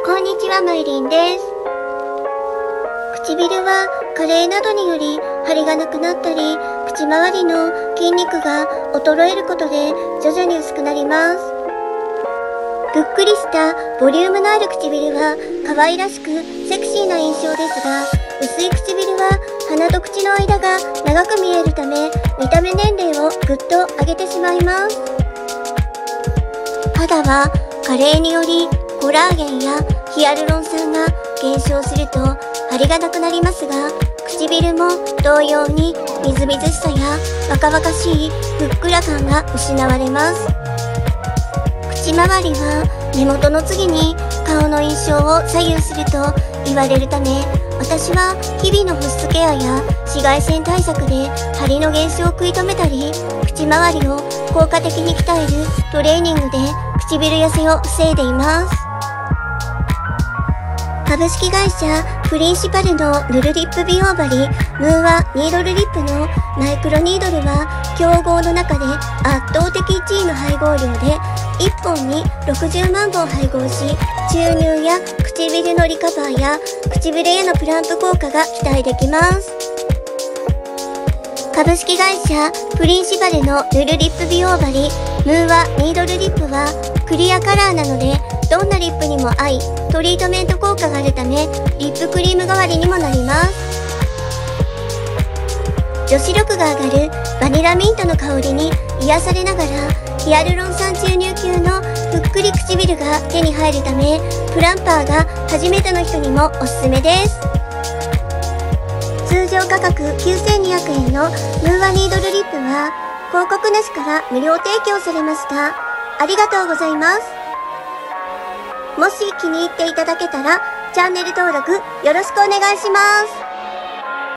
こんにちは、まいりんです。唇は加齢などにより張りがなくなったり、口周りの筋肉が衰えることで徐々に薄くなります。ぷっくりしたボリュームのある唇は可愛らしくセクシーな印象ですが、薄い唇は鼻と口の間が長く見えるため、見た目年齢をぐっと上げてしまいます。肌は加齢によりコラーゲンやヒアルロン酸が減少すると張りがなくなりますが、唇も同様にみずみずしさや若々しいふっくら感が失われます。口周りは目元の次に顔の印象を左右すると言われるため、私は日々の保湿ケアや紫外線対策で張りの減少を食い止めたり、口周りを効果的に鍛えるトレーニングで唇痩せを防いでいます。株式会社プリンシパルのヌルリップ美容針ムーアニードルリップのマイクロニードルは競合の中で圧倒的1位の配合量で、1本に60万本配合し、注入や唇のリカバーや唇へのプランプ効果が期待できます。株式会社プリンシパルのヌルリップ美容針ムーアニードルリップはクリアカラーなので、どんなリップにも合い、トリートメント効果があるため、リップクリーム代わりにもなります。女子力が上がるバニラミントの香りに癒されながら、ヒアルロン酸注入級のふっくり唇が手に入るため、プランパーが初めての人にもおすすめです。通常価格9200円のムーアニードルリップは広告なしから無料提供されました。ありがとうございます。もし気に入っていただけたらチャンネル登録よろしくお願いします。